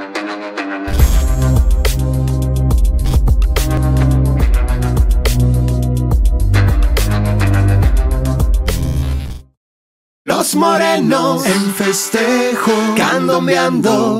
Los morenos en festejo, candombeando.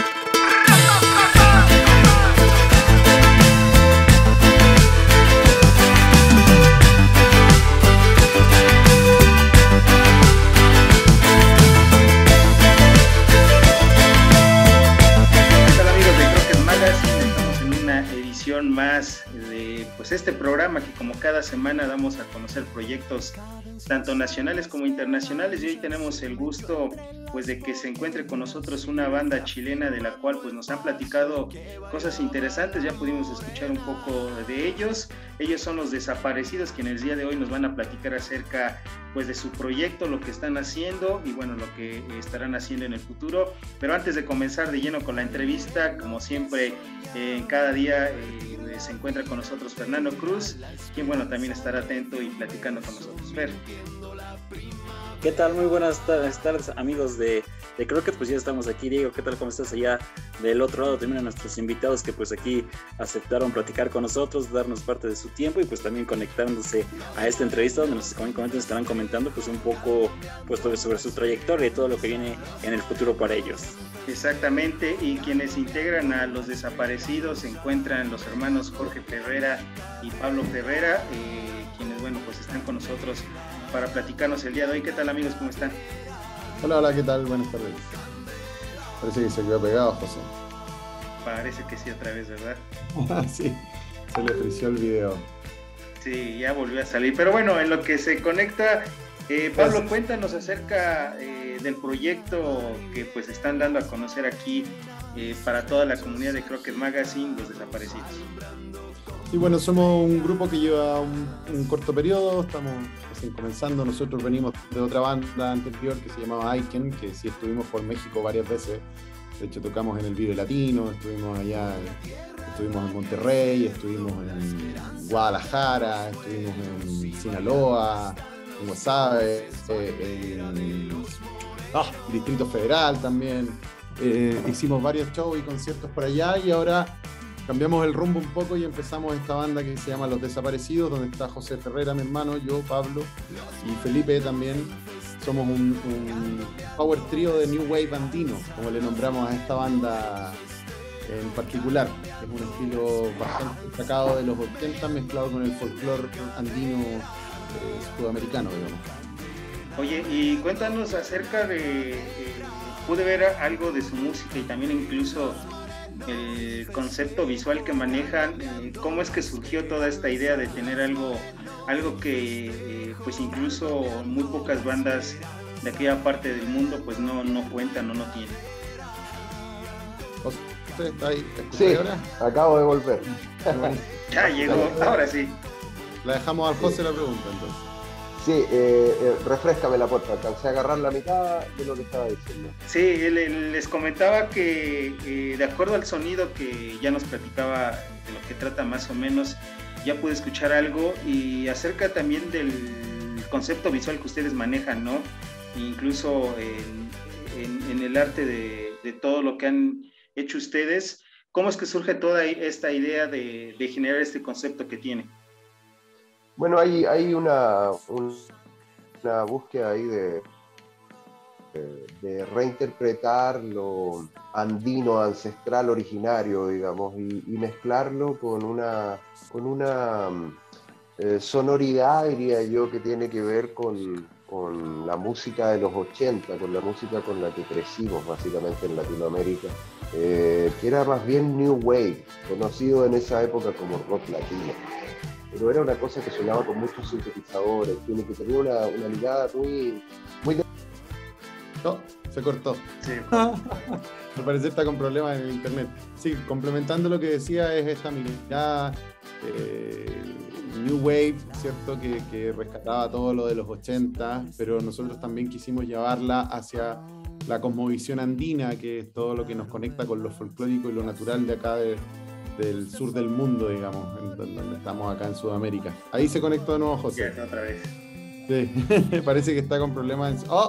Más de pues este programa que como cada semana damos a conocer proyectos tanto nacionales como internacionales, y hoy tenemos el gusto pues de que se encuentre con nosotros una banda chilena de la cual pues nos han platicado cosas interesantes. Ya pudimos escuchar un poco de ellos. Ellos son Los Desaparecidos, quienes el día de hoy nos van a platicar acerca pues de su proyecto, lo que están haciendo y bueno, lo que estarán haciendo en el futuro. Pero antes de comenzar de lleno con la entrevista, como siempre, cada día se encuentra con nosotros Fernando Cruz, quien bueno, también estará atento y platicando con nosotros. Fer. ¿Qué tal? Muy buenas tardes, amigos de Croquet. Pues ya estamos aquí. Diego, ¿qué tal? ¿Cómo estás allá del otro lado? También a nuestros invitados que pues aquí aceptaron platicar con nosotros, darnos parte de su tiempo y pues también conectándose a esta entrevista donde nos estarán comentando pues un poco pues sobre su trayectoria y todo lo que viene en el futuro para ellos. Exactamente, y quienes integran a Los Desaparecidos se encuentran los hermanos Jorge Ferrera y Pablo Ferrera, quienes bueno pues están con nosotros para platicarnos el día de hoy. ¿Qué tal, amigos? ¿Cómo están? Hola, ¿qué tal? Buenas tardes. Parece que se quedó pegado, José. Parece que sí, otra vez, ¿verdad? Sí, se le frició el video. Sí, ya volvió a salir. Pero bueno, en lo que se conecta, Pablo, cuéntanos acerca del proyecto que pues están dando a conocer aquí para toda la comunidad de Croquet Magazine, Los Desaparecidos. Y bueno, somos un grupo que lleva un corto periodo, estamos recién comenzando. Nosotros venimos de otra banda anterior que se llamaba Aiken, que sí estuvimos por México varias veces. De hecho, tocamos en el Vive Latino, estuvimos allá, estuvimos en Monterrey, estuvimos en Guadalajara, estuvimos en Sinaloa, en Guasave, en Distrito Federal también. Hicimos varios shows y conciertos por allá y ahora cambiamos el rumbo un poco y empezamos esta banda que se llama Los Desaparecidos, donde está José Ferrera, mi hermano, yo, Pablo y Felipe también. Somos un power trio de New Wave andino, como le nombramos a esta banda en particular. Es un estilo bastante sacado de los 80, mezclado con el folclore andino sudamericano, digamos. Oye, y cuéntanos acerca de... pude ver algo de su música y también incluso el concepto visual que manejan. ¿Cómo es que surgió toda esta idea de tener algo que pues incluso muy pocas bandas de aquella parte del mundo pues no cuentan o no tienen? ¿Usted está ahí? Sí, ahora? Acabo de volver. Ya llegó, ahora sí. La dejamos al José la pregunta entonces. Sí, refréscame la puerta, alcancé a agarrar la mitad de lo que estaba diciendo. Sí, les comentaba que de acuerdo al sonido que ya nos platicaba de lo que trata más o menos, ya pude escuchar algo y acerca también del concepto visual que ustedes manejan, ¿no? Incluso en el arte de todo lo que han hecho ustedes. ¿Cómo es que surge toda esta idea de generar este concepto que tiene? Bueno, hay una búsqueda ahí de reinterpretar lo andino, ancestral, originario, digamos, y mezclarlo con una sonoridad, diría yo, que tiene que ver con la música de los 80, con la música con la que crecimos básicamente en Latinoamérica, que era más bien New Wave, conocido en esa época como rock latino. Pero era una cosa que sonaba con muchos sintetizadores, que tenía una ligada muy... No, se cortó. Sí. Al parecer está con problemas en el internet. Sí, complementando lo que decía, es esta mirada New Wave, ¿cierto? Que rescataba todo lo de los 80, pero nosotros también quisimos llevarla hacia la cosmovisión andina, que es todo lo que nos conecta con lo folclórico y lo natural de acá del sur del mundo, digamos, donde estamos acá en Sudamérica. Ahí se conectó de nuevo José. Otra vez. Sí, parece que está con problemas. ¡Oh!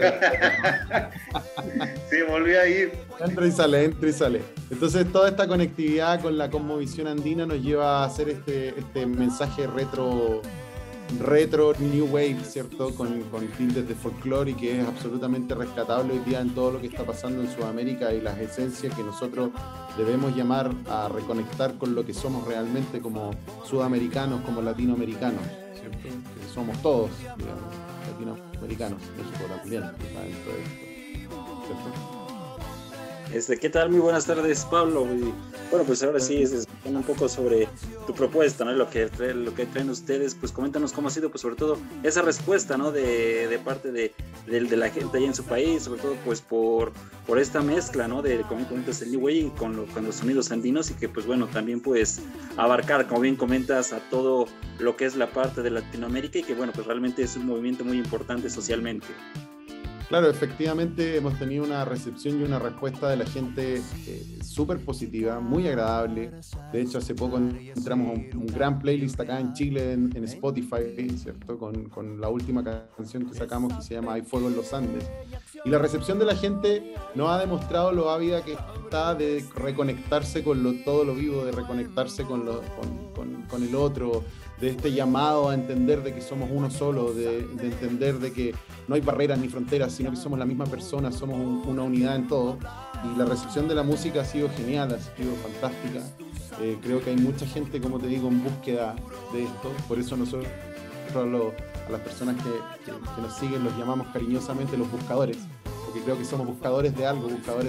Se volvió a ir. Entra y sale. Entonces, toda esta conectividad con la cosmovisión andina nos lleva a hacer este mensaje retro New Wave, ¿cierto? Con tintes de folclore y que es absolutamente rescatable hoy día en todo lo que está pasando en Sudamérica y las esencias que nosotros debemos llamar a reconectar con lo que somos realmente como sudamericanos, como latinoamericanos, ¿cierto? Que somos todos, digamos, latinoamericanos, México también está dentro de esto, ¿cierto? ¿Qué tal? Muy buenas tardes, Pablo. Y, bueno, pues ahora sí, un poco sobre tu propuesta, ¿no? Lo que traen ustedes, pues coméntanos cómo ha sido, pues sobre todo esa respuesta, ¿no? De parte de la gente allá en su país, sobre todo pues por esta mezcla, ¿no? De, como comentas, el New Wave con los sonidos andinos y que pues bueno, también pues abarcar, como bien comentas, a todo lo que es la parte de Latinoamérica y que bueno, pues realmente es un movimiento muy importante socialmente. Claro, efectivamente hemos tenido una recepción y una respuesta de la gente súper positiva, muy agradable. De hecho, hace poco entramos a un gran playlist acá en Chile, en Spotify, ¿cierto? Con la última canción que sacamos que se llama Hay Fuego en los Andes. Y la recepción de la gente nos ha demostrado lo ávida que está de reconectarse con todo lo vivo, de reconectarse con el otro, de este llamado a entender de que somos uno solo, de entender de que no hay barreras ni fronteras, sino que somos la misma persona, somos una unidad en todo. Y la recepción de la música ha sido genial, ha sido fantástica. Creo que hay mucha gente, como te digo, en búsqueda de esto. Por eso nosotros a las personas que nos siguen los llamamos cariñosamente los buscadores, porque creo que somos buscadores de algo, buscadores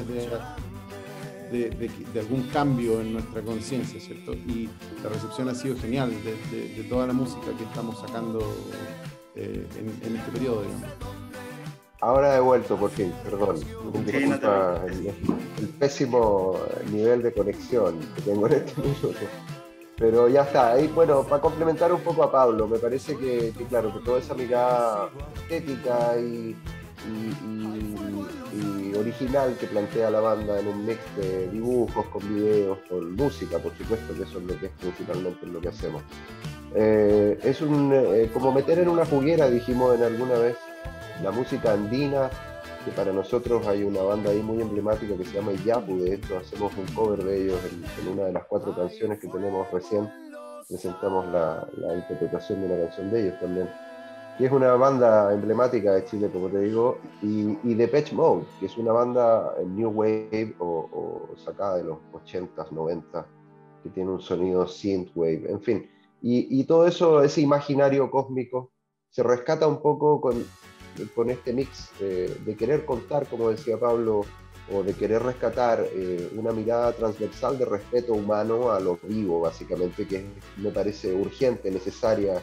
de algún cambio en nuestra conciencia, ¿cierto? Y la recepción ha sido genial de toda la música que estamos sacando en este periodo, digamos. Ahora he vuelto por fin, perdón. Disculpa el pésimo nivel de conexión que tengo en este minuto. Pero ya está, ahí bueno, para complementar un poco a Pablo, me parece que claro, que toda esa mirada estética y original que plantea la banda en un mix de dibujos, con videos, con música, por supuesto, que eso es lo que es principalmente lo que hacemos. Es como meter en una juguera, dijimos en alguna vez, la música andina, que para nosotros hay una banda ahí muy emblemática que se llama Iyapu, de hecho hacemos un cover de ellos en una de las 4 canciones que tenemos recién, presentamos la interpretación de una canción de ellos también. Que es una banda emblemática de Chile, como te digo, y Depeche Mode, que es una banda New Wave o sacada de los 80s, 90s, que tiene un sonido synthwave, en fin. Y todo eso, ese imaginario cósmico, se rescata un poco con este mix de querer contar, como decía Pablo, o de querer rescatar una mirada transversal de respeto humano a lo vivo, básicamente, que me parece urgente, necesaria,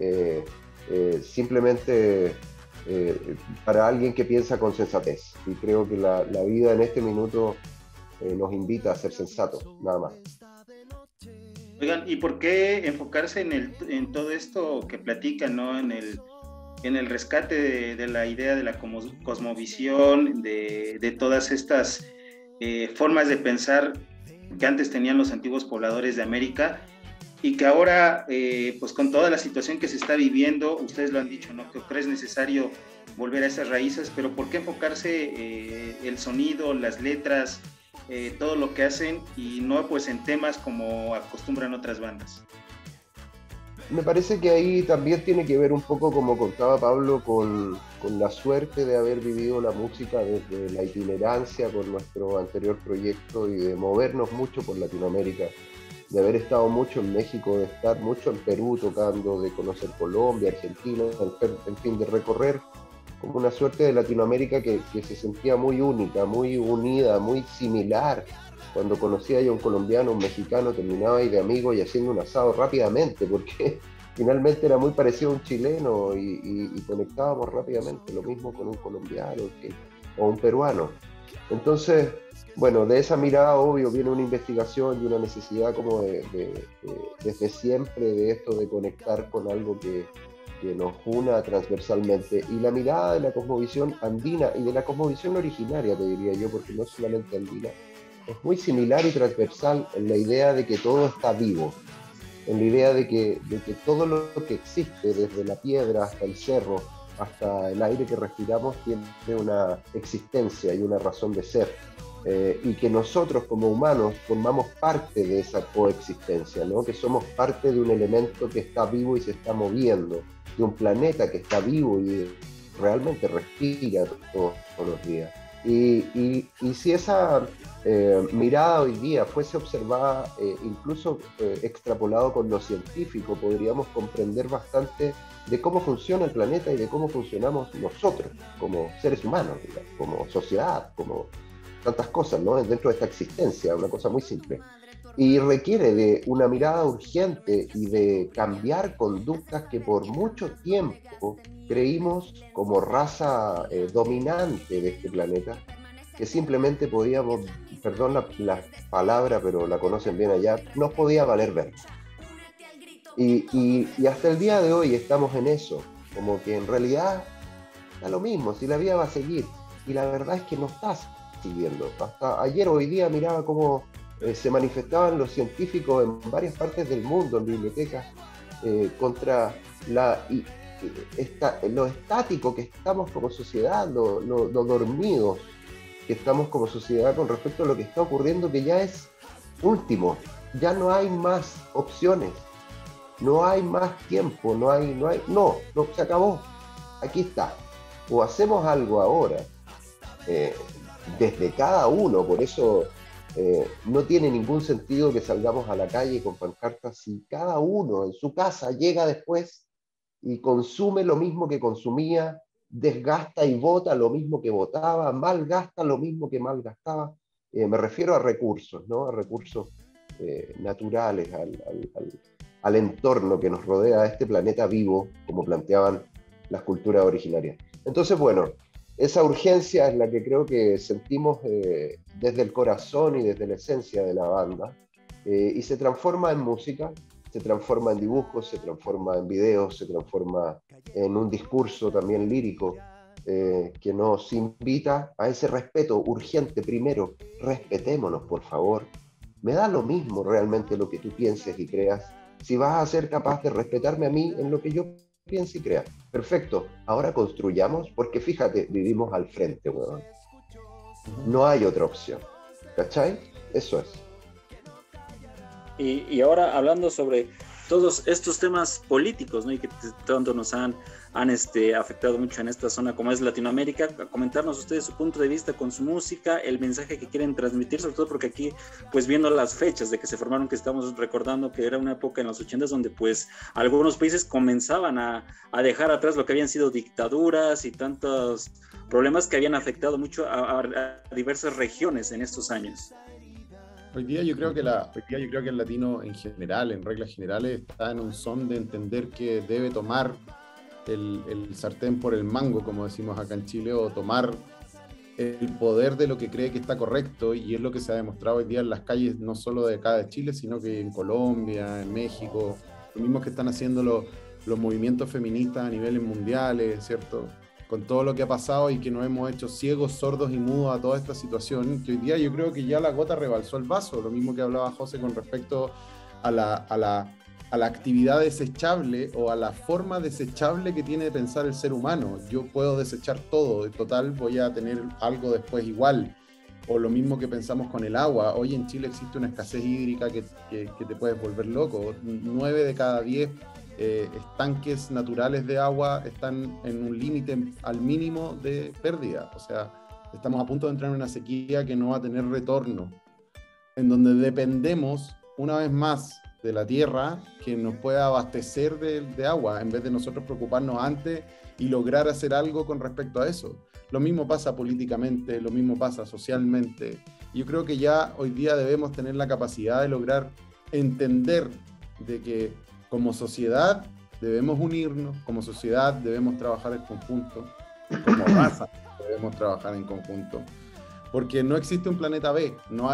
simplemente para alguien que piensa con sensatez. Y creo que la vida en este minuto nos invita a ser sensatos, nada más. Oigan, ¿y por qué enfocarse en todo esto que platican, ¿no? En el rescate de la idea de la cosmovisión, de todas estas formas de pensar que antes tenían los antiguos pobladores de América y que ahora, pues con toda la situación que se está viviendo, ustedes lo han dicho, ¿no? Que es necesario volver a esas raíces, pero ¿por qué enfocarse el sonido, las letras, todo lo que hacen y no pues en temas como acostumbran otras bandas? Me parece que ahí también tiene que ver un poco, como contaba Pablo, con la suerte de haber vivido la música desde la itinerancia con nuestro anterior proyecto y de movernos mucho por Latinoamérica, de haber estado mucho en México, de estar mucho en Perú tocando, de conocer Colombia, Argentina, en fin, de recorrer como una suerte de Latinoamérica que se sentía muy única, muy unida, muy similar. Cuando conocía yo a un colombiano, un mexicano, terminaba ahí de amigo y haciendo un asado rápidamente, porque finalmente era muy parecido a un chileno y conectábamos rápidamente, lo mismo con un colombiano o un peruano. Entonces, bueno, de esa mirada, obvio, viene una investigación y una necesidad como desde siempre de esto de conectar con algo que nos una transversalmente. Y la mirada de la cosmovisión andina y de la cosmovisión originaria, te diría yo, porque no es solamente andina, es muy similar y transversal en la idea de que todo está vivo. en la idea de que todo lo que existe, desde la piedra hasta el cerro, hasta el aire que respiramos, tiene una existencia y una razón de ser. Y que nosotros como humanos formamos parte de esa coexistencia, ¿no? Que somos parte de un elemento que está vivo y se está moviendo, de un planeta que está vivo y realmente respira todos los días. Y si esa mirada hoy día fuese observada, incluso extrapolado con lo científico, podríamos comprender bastante de cómo funciona el planeta y de cómo funcionamos nosotros como seres humanos, digamos, como sociedad, como tantas cosas, ¿no? Dentro de esta existencia, una cosa muy simple. Y requiere de una mirada urgente y de cambiar conductas que por mucho tiempo creímos como raza dominante de este planeta, que simplemente podíamos, perdón la palabra, pero la conocen bien allá, nos podía valer ver. Y hasta el día de hoy estamos en eso, como que en realidad da lo mismo, si la vida va a seguir, y la verdad es que no está siguiendo. Hasta ayer, hoy día, miraba cómo se manifestaban los científicos en varias partes del mundo, en bibliotecas, contra lo estático que estamos como sociedad, lo dormidos que estamos como sociedad con respecto a lo que está ocurriendo, que ya es último, ya no hay más opciones, no hay más tiempo, no, se acabó, aquí está. O hacemos algo ahora, desde cada uno, por eso no tiene ningún sentido que salgamos a la calle con pancartas si cada uno en su casa llega después y consume lo mismo que consumía, desgasta y vota lo mismo que votaba, malgasta lo mismo que malgastaba. Me refiero a recursos, ¿no? A recursos naturales, al entorno que nos rodea, a este planeta vivo, como planteaban las culturas originarias. Entonces, bueno, esa urgencia es la que creo que sentimos desde el corazón y desde la esencia de la banda, y se transforma en música, se transforma en dibujos, se transforma en videos, se transforma en un discurso también lírico que nos invita a ese respeto urgente. Primero, respetémonos, por favor. Me da lo mismo realmente lo que tú pienses y creas, si vas a ser capaz de respetarme a mí en lo que yo piense y crea. Perfecto, ahora construyamos, porque fíjate, vivimos al frente, weón. No hay otra opción, ¿cachai? Eso es. Y ahora hablando sobre todos estos temas políticos, ¿no? Y que tanto nos han afectado mucho en esta zona como es Latinoamérica, comentarnos ustedes su punto de vista con su música, el mensaje que quieren transmitir, sobre todo porque aquí, pues viendo las fechas de que se formaron, que estamos recordando que era una época en los 80s donde pues algunos países comenzaban a dejar atrás lo que habían sido dictaduras y tantos problemas que habían afectado mucho a diversas regiones en estos años. Hoy día yo creo que el latino en general, en reglas generales, está en un son de entender que debe tomar el sartén por el mango, como decimos acá en Chile, o tomar el poder de lo que cree que está correcto, y es lo que se ha demostrado hoy día en las calles, no solo de acá de Chile, sino que en Colombia, en México, lo mismo que están haciendo los movimientos feministas a niveles mundiales, ¿cierto? Con todo lo que ha pasado y que nos hemos hecho ciegos, sordos y mudos a toda esta situación, que hoy día yo creo que ya la gota rebalsó el vaso, lo mismo que hablaba José con respecto a la actividad desechable o a la forma desechable que tiene de pensar el ser humano. Yo puedo desechar todo, en total voy a tener algo después igual. O lo mismo que pensamos con el agua. Hoy en Chile existe una escasez hídrica que te puedes volver loco. 9 de cada 10 estanques naturales de agua están en un límite al mínimo de pérdida. O sea, estamos a punto de entrar en una sequía que no va a tener retorno, en donde dependemos una vez más de la tierra que nos pueda abastecer de agua, en vez de nosotros preocuparnos antes y lograr hacer algo con respecto a eso. Lo mismo pasa políticamente, lo mismo pasa socialmente. Yo creo que ya hoy día debemos tener la capacidad de lograr entender de que como sociedad debemos unirnos, como sociedad debemos trabajar en conjunto, como raza debemos trabajar en conjunto, porque no existe un planeta B.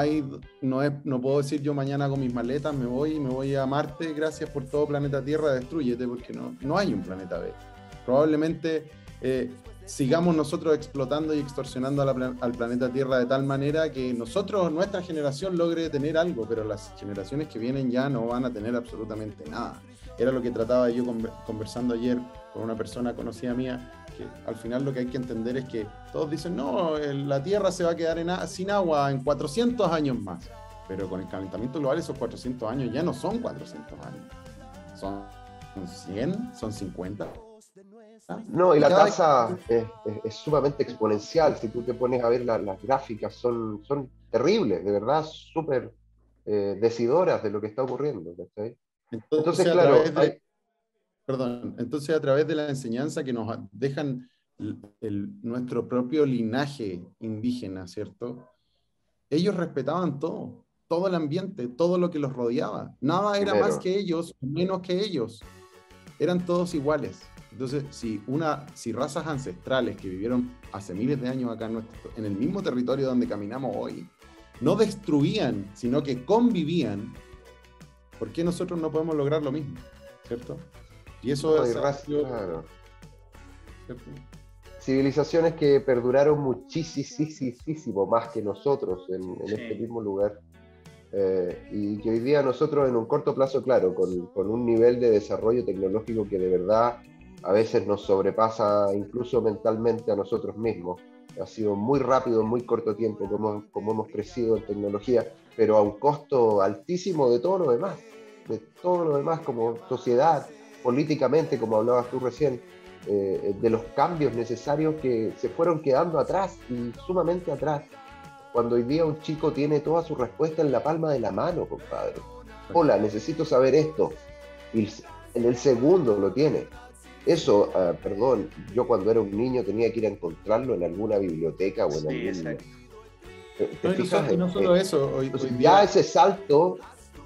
No puedo decir yo mañana hago mis maletas, me voy a Marte, gracias por todo planeta Tierra, destrúyete, porque no hay un planeta B. Probablemente sigamos nosotros explotando y extorsionando al planeta Tierra de tal manera que nuestra generación logre tener algo, pero las generaciones que vienen ya no van a tener absolutamente nada. Era lo que trataba yo conversando ayer con una persona conocida mía, que al final lo que hay que entender es que todos dicen, no, la Tierra se va a quedar sin agua en 400 años más, pero con el calentamiento global esos 400 años ya no son 400 años, son 100, son 50. No, y la tasa es sumamente exponencial. Si tú te pones a ver las gráficas, son terribles, de verdad, súper decidoras de lo que está ocurriendo. ¿Sí? Entonces claro, entonces a través de la enseñanza que nos dejan nuestro propio linaje indígena, ¿cierto? Ellos respetaban todo el ambiente, todo lo que los rodeaba. Nada era más que ellos, menos que ellos. Eran todos iguales. Entonces, si razas ancestrales que vivieron hace miles de años acá en el mismo territorio donde caminamos hoy, no destruían, sino que convivían, ¿por qué nosotros no podemos lograr lo mismo? ¿Cierto? Y eso es... Claro. Civilizaciones que perduraron muchísimo más que nosotros en este mismo lugar. Y que hoy día nosotros en un corto plazo, claro, con un nivel de desarrollo tecnológico que de verdad a veces nos sobrepasa incluso mentalmente a nosotros mismos. Ha sido muy rápido, en muy corto tiempo como hemos crecido en tecnología, pero a un costo altísimo de todo lo demás como sociedad, políticamente, como hablabas tú recién, de los cambios necesarios que se fueron quedando atrás y sumamente atrás. Cuando hoy día un chico tiene toda su respuesta en la palma de la mano, compadre. Hola, necesito saber esto. Y en el segundo lo tiene. Eso, perdón, yo cuando era un niño tenía que ir a encontrarlo en alguna biblioteca o en algún... Exacto. ¿Te fijas? Y no solo eso, hoy ya día, ese salto...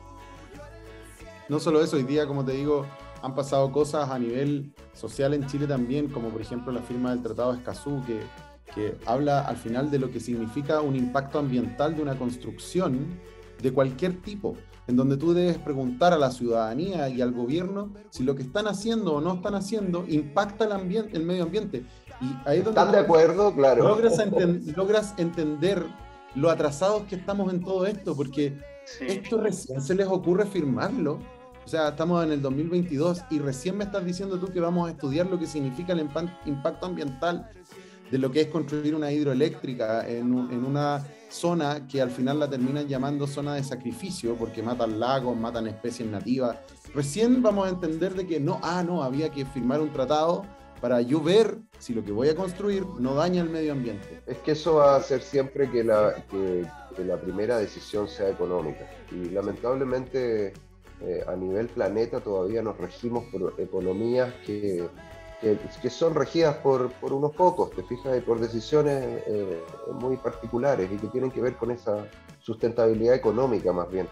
No solo eso, hoy día, como te digo, han pasado cosas a nivel social en Chile también, como por ejemplo la firma del Tratado de Escazú, que habla al final de lo que significa un impacto ambiental de una construcción de cualquier tipo, en donde tú debes preguntar a la ciudadanía y al gobierno si lo que están haciendo o no están haciendo impacta el medio ambiente. Y ahí es donde ¿están de acuerdo? Claro. Logras entender lo atrasados que estamos en todo esto, porque esto recién se les ocurre firmarlo. O sea, estamos en el 2022 y recién me estás diciendo tú que vamos a estudiar lo que significa el impacto ambiental de lo que es construir una hidroeléctrica en una zona que al final la terminan llamando zona de sacrificio porque matan lagos, matan especies nativas. Recién vamos a entender de que no, había que firmar un tratado para yo ver si lo que voy a construir no daña el medio ambiente. Es que eso va a hacer siempre que la primera decisión sea económica. Y lamentablemente a nivel planeta todavía nos regimos por economías que son regidas por unos pocos, te fijas, y por decisiones muy particulares y que tienen que ver con esa sustentabilidad económica más bien.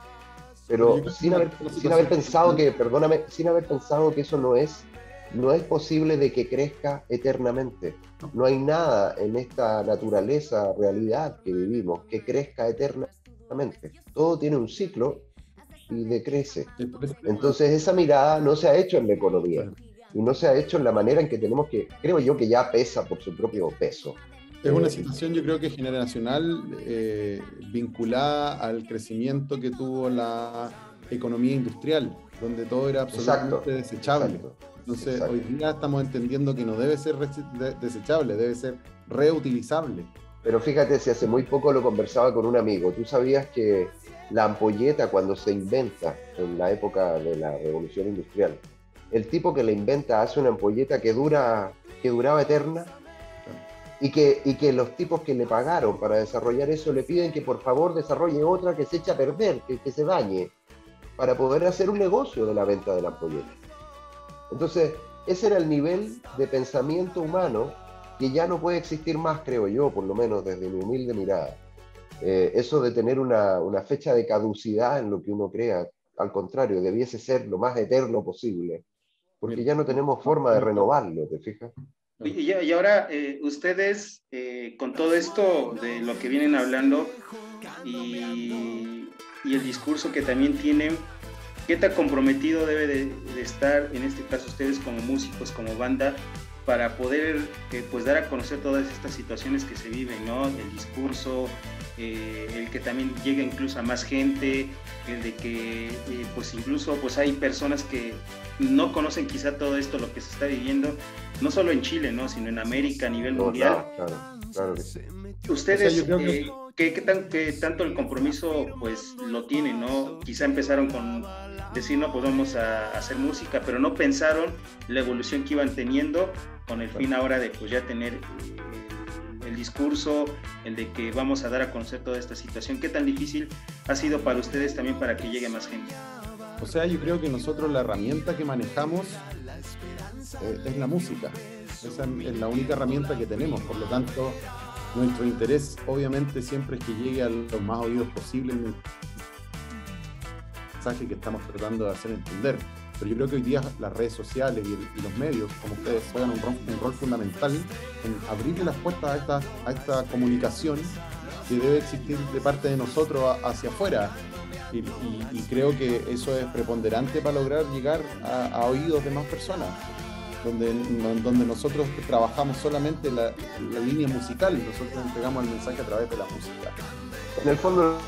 Pero sin haber pensado que, perdóname, sin haber pensado que eso no es posible de que crezca eternamente. No hay nada en esta naturaleza, realidad que vivimos, que crezca eternamente. Todo tiene un ciclo y decrece. Entonces esa mirada no se ha hecho en la economía. Y no se ha hecho en la manera en que tenemos que, creo yo, que ya pesa por su propio peso. Es una situación, yo creo que generacional, vinculada al crecimiento que tuvo la economía industrial, donde todo era absolutamente desechable. Entonces, hoy día estamos entendiendo que no debe ser desechable, debe ser reutilizable. Pero fíjate, si hace muy poco lo conversaba con un amigo, ¿tú sabías que la ampolleta, cuando se inventa en la época de la Revolución Industrial, el tipo que la inventa hace una ampolleta que duraba eterna, y que los tipos que le pagaron para desarrollar eso le piden que por favor desarrolle otra que se eche a perder, que se dañe, para poder hacer un negocio de la venta de la ampolleta? Entonces, ese era el nivel de pensamiento humano que ya no puede existir más, creo yo, por lo menos desde mi humilde mirada. Eso de tener una fecha de caducidad en lo que uno crea, al contrario, debiese ser lo más eterno posible, porque ya no tenemos forma de renovarlo, ¿te fijas? Y ahora, ustedes, con todo esto de lo que vienen hablando y el discurso que también tienen, ¿qué tan comprometido debe de estar, en este caso ustedes como músicos, como banda, para poder pues dar a conocer todas estas situaciones que se viven, ¿no? El discurso, el que también llegue incluso a más gente, el de que pues incluso pues hay personas que no conocen quizá todo esto, lo que se está viviendo, no solo en Chile, ¿no? Sino en América a nivel mundial. Claro que sí. Ustedes, o sea, ¿qué tanto el compromiso pues lo tienen, ¿no? Quizá empezaron con decir, no, pues vamos a hacer música, pero no pensaron la evolución que iban teniendo con el fin ahora de pues ya tener el discurso, el de que vamos a dar a conocer toda esta situación. ¿Qué tan difícil ha sido para ustedes también para que llegue más gente? O sea, yo creo que nosotros la herramienta que manejamos es la música. Esa es la única herramienta que tenemos, por lo tanto, nuestro interés obviamente siempre es que llegue a los más oídos posibles el mensaje que estamos tratando de hacer entender. Pero yo creo que hoy día las redes sociales y los medios, como ustedes, juegan un rol fundamental en abrirle las puertas a esta comunicación que debe existir de parte de nosotros hacia afuera. Y creo que eso es preponderante para lograr llegar a oídos de más personas, donde nosotros trabajamos solamente la línea musical, nosotros entregamos el mensaje a través de la música. En el fondo,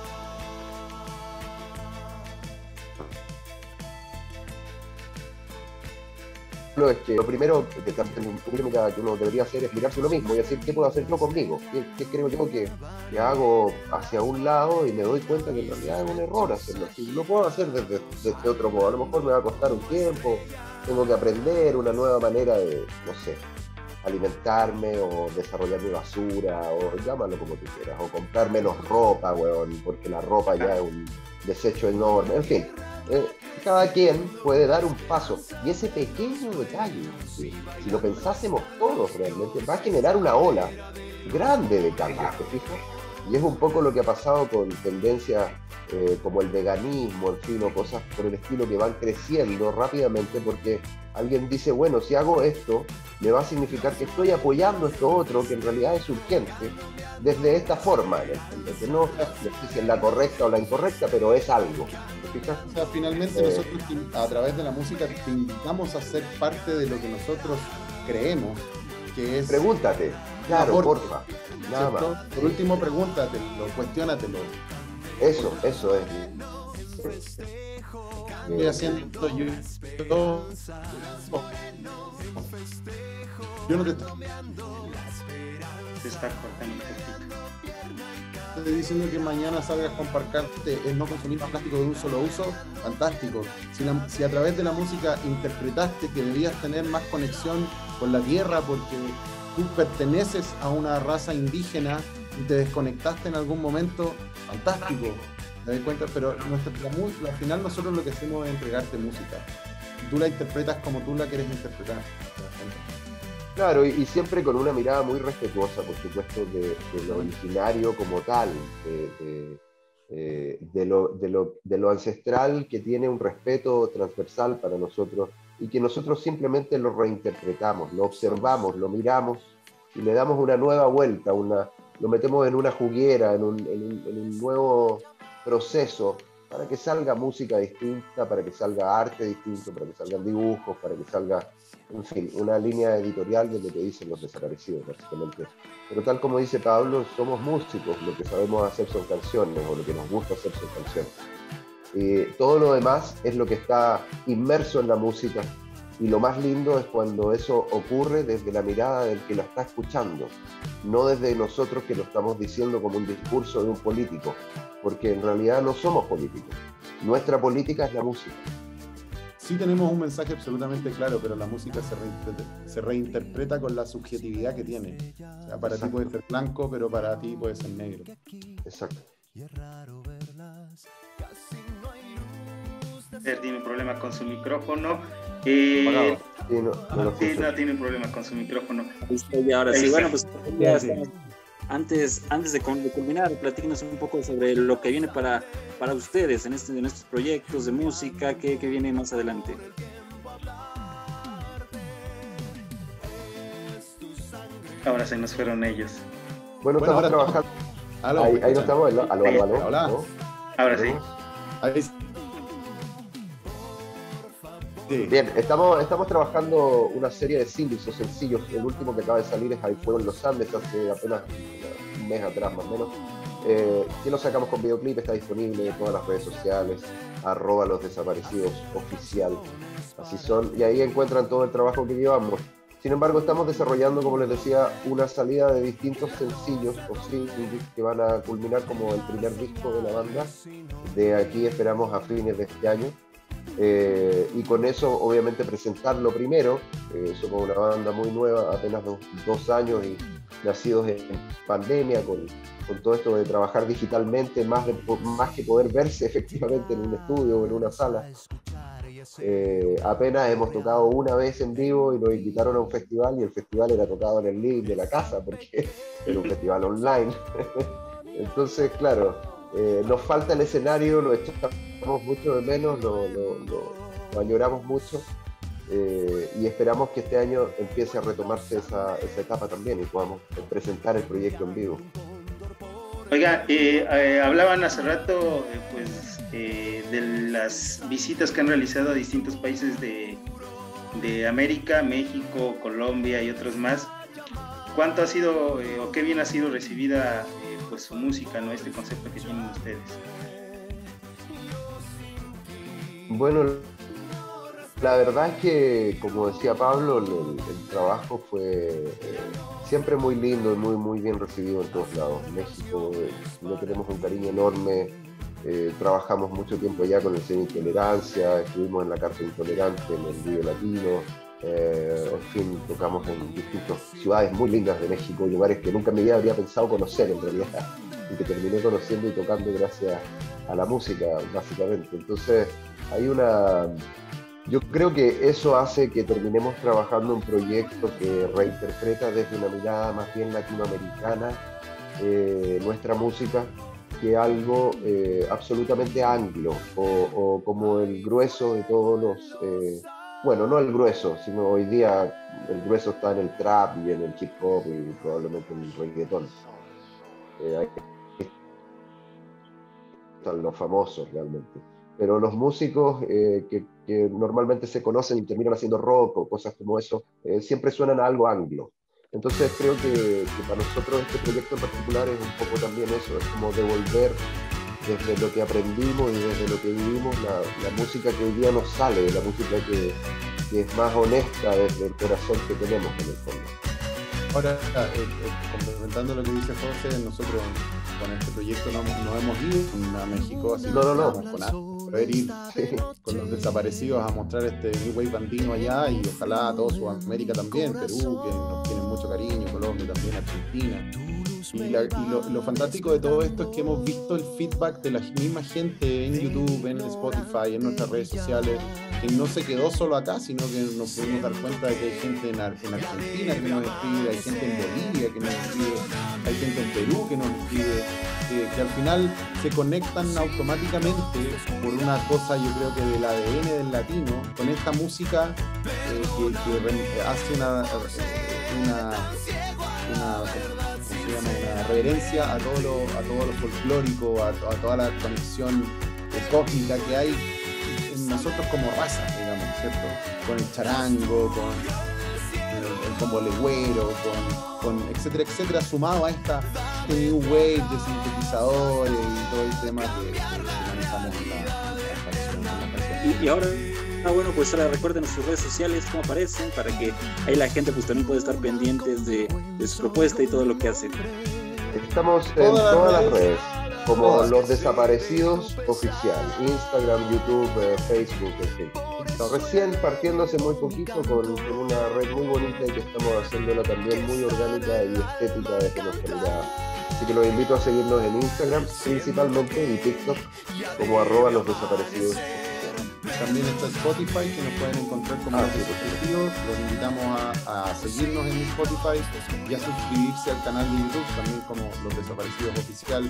es que lo primero que uno debería hacer es mirarse uno mismo y decir, ¿qué puedo hacer yo conmigo? ¿Qué creo yo que hago hacia un lado y me doy cuenta que en realidad es un error hacerlo así? Lo puedo hacer desde otro modo, a lo mejor me va a costar un tiempo, tengo que aprender una nueva manera de, no sé, alimentarme o desarrollar mi basura, o llámalo como tú quieras, o comprar menos ropa, weón, porque la ropa ya es un desecho enorme, en fin. Cada quien puede dar un paso y ese pequeño detalle, si lo pensásemos todos realmente, va a generar una ola grande de cambios, ¿te fijas? Y es un poco lo que ha pasado con tendencias como el veganismo, en fin, o cosas por el estilo que van creciendo rápidamente porque alguien dice, bueno, si hago esto, me va a significar que estoy apoyando esto otro que en realidad es urgente desde esta forma, ¿no? No sé si es la correcta o la incorrecta, pero es algo. O sea, finalmente nosotros a través de la música te invitamos a ser parte de lo que nosotros creemos que es... Pregúntate, claro, porfa. Nada más. Por último, pregúntatelo, cuestiónatelo. Eso es. Estoy haciendo yo no te está cortando un poquito. Estoy diciendo que mañana salgas con parcarte el no consumir plástico de un solo uso, fantástico. Si a través de la música interpretaste que debías tener más conexión con la tierra porque tú perteneces a una raza indígena y te desconectaste en algún momento, fantástico. ¿Te das cuenta? Pero al final nosotros lo que hacemos es entregarte música. Tú la interpretas como tú la quieres interpretar. Claro, y siempre con una mirada muy respetuosa, por supuesto, de lo originario como tal, de lo ancestral, que tiene un respeto transversal para nosotros y que nosotros simplemente lo reinterpretamos, lo observamos, lo miramos y le damos una nueva vuelta, lo metemos en una juguera, en un nuevo proceso para que salga música distinta, para que salga arte distinto, para que salgan dibujos, para que salga, en fin, una línea editorial de lo que dicen los desaparecidos, básicamente. Pero tal como dice Pablo, somos músicos, lo que sabemos hacer son canciones, o lo que nos gusta hacer son canciones. Todo lo demás es lo que está inmerso en la música, y lo más lindo es cuando eso ocurre desde la mirada del que lo está escuchando, no desde nosotros que lo estamos diciendo como un discurso de un político, porque en realidad no somos políticos. Nuestra política es la música. Sí tenemos un mensaje absolutamente claro, pero la música se reinterpreta con la subjetividad que tiene. O sea, para ti puede ser blanco, pero para ti puede ser negro. Exacto. Tiene un problema con su micrófono. No tiene un problema con su micrófono. Ahora sí, bueno, pues ya estamos. Antes de culminar, platíquenos un poco sobre lo que viene para ustedes en estos proyectos de música, que viene más adelante. Ahora se nos fueron ellos. Bueno, estamos trabajando. Ahí no estamos, aló. Ahora sí. Ahí sí. Sí. Bien, estamos trabajando una serie de singles o sencillos. El último que acaba de salir es Hay Fuego en los Andes, hace apenas un mes atrás más o menos. Que lo sacamos con videoclip, está disponible en todas las redes sociales, @losdesaparecidosoficial. Así son, y ahí encuentran todo el trabajo que llevamos. Sin embargo, estamos desarrollando, como les decía, una salida de distintos sencillos o singles que van a culminar como el primer disco de la banda. De aquí esperamos a fines de este año. Y con eso, obviamente, presentarlo primero. Somos una banda muy nueva, apenas 2 años y nacidos en pandemia, con todo esto de trabajar digitalmente, más que poder verse efectivamente en un estudio o en una sala. Apenas hemos tocado una vez en vivo y nos invitaron a un festival, y el festival era tocado en el living de la casa porque era un festival online. Entonces, claro, nos falta el escenario, lo echamos mucho de menos, lo añoramos mucho, y esperamos que este año empiece a retomarse esa etapa también y podamos presentar el proyecto en vivo. Oiga, hablaban hace rato de las visitas que han realizado a distintos países de América, México, Colombia y otros más. ¿Cuánto ha sido o qué bien ha sido recibida pues su música, ¿no? Este concepto que tienen ustedes? Bueno, la verdad es que, como decía Pablo, el trabajo fue siempre muy lindo y muy bien recibido en todos lados. En México le tenemos un cariño enorme, trabajamos mucho tiempo ya con el sello Intolerancia, estuvimos en la Carta Intolerante, en el Vive Latino, en fin, tocamos en distintas ciudades muy lindas de México, lugares que nunca en mi vida habría pensado conocer en realidad, y que terminé conociendo y tocando gracias a la música, básicamente. Entonces, yo creo que eso hace que terminemos trabajando un proyecto que reinterpreta desde una mirada más bien latinoamericana nuestra música, que algo absolutamente anglo, o como el grueso de todos los... bueno, no el grueso, sino hoy día el grueso está en el trap y en el hip hop y probablemente en el reggaetón. Ahí están los famosos realmente. Pero los músicos que normalmente se conocen y terminan haciendo rock o cosas como eso, siempre suenan a algo anglo. Entonces creo que para nosotros este proyecto en particular es un poco también eso, es como devolver desde lo que aprendimos y desde lo que vivimos la música que hoy día nos sale, la música que es más honesta desde el corazón que tenemos en el fondo. Ahora, complementando lo que dice José, nosotros con este proyecto no hemos ido a México, así que vamos poder ir con los desaparecidos a mostrar este New Wave andino allá, y ojalá a toda Sudamérica también, Perú, que nos tienen mucho cariño, Colombia también, Argentina. Y lo fantástico de todo esto es que hemos visto el feedback de la misma gente en YouTube, en Spotify, en nuestras redes sociales, que no se quedó solo acá, sino que nos pudimos dar cuenta de que hay gente en Argentina que nos escribe, hay gente en Bolivia que nos escribe, hay gente en Perú que nos escribe, que al final se conectan automáticamente por una cosa, yo creo que del ADN del latino, con esta música que hace una reverencia a todo lo folclórico, a toda la conexión cósmica que hay en nosotros como raza, digamos, ¿cierto? Con el charango, con el combo legüero, con etcétera, etcétera, sumado a este new wave de sintetizadores y todo el tema que manejamos en la canción. Y ahora... bueno, pues ahora recuerden sus redes sociales, cómo aparecen, para que ahí la gente pues también puede estar pendientes de su propuesta y todo lo que hacen. Estamos en todas las redes, como Los Desaparecidos Oficial, Instagram, YouTube, Facebook, en fin. Recién partiendo hace muy poquito con una red muy bonita y que estamos haciéndola también muy orgánica y estética desde nuestra mirada. Así que los invito a seguirnos en Instagram principalmente y TikTok como @losdesaparecidos. También está Spotify, que nos pueden encontrar como Los Desaparecidos. Los invitamos a seguirnos en Spotify y a suscribirse al canal de YouTube, también como Los Desaparecidos Oficial.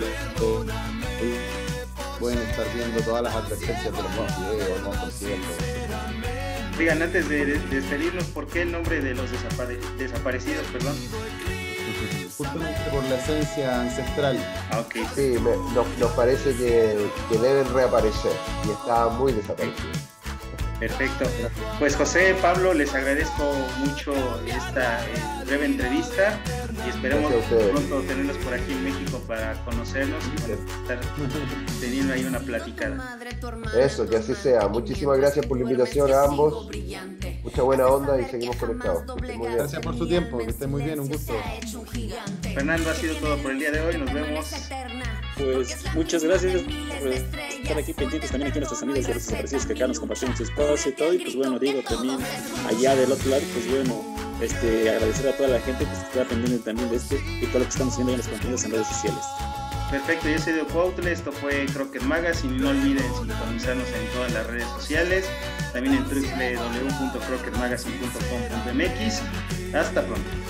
Pueden estar viendo todas las advertencias de los nuevos videos, nuevos conciertos. Digan, antes de despedirnos, ¿por qué el nombre de Los Desaparecidos, perdón? Justamente por la esencia ancestral. Okay. Sí, nos parece que deben reaparecer y está muy desaparecido. Perfecto. Pues José, Pablo, les agradezco mucho esta breve entrevista y esperemos pronto tenerlos por aquí en México para conocernos y bueno, estar teniendo ahí una platicada. Eso, que así sea. Muchísimas gracias por la invitación a ambos. Mucha buena onda y seguimos conectados. Gracias por su tiempo, que estén muy bien, un gusto. Fernando, ha sido todo por el día de hoy, nos vemos. Pues muchas gracias por estar aquí pendientes también aquí nuestros amigos de los desaparecidos que acá nos compartieron su espacio y todo, y pues bueno, digo también allá del otro lado, pues bueno, agradecer a toda la gente que está pendiente también de y todo lo que estamos haciendo en los contenidos en redes sociales. Perfecto, yo soy Diego Cuautle, esto fue Crockett Magazine, y no olviden sintonizarnos en todas las redes sociales, también en www.crockettmagazine.com.mx. Hasta pronto.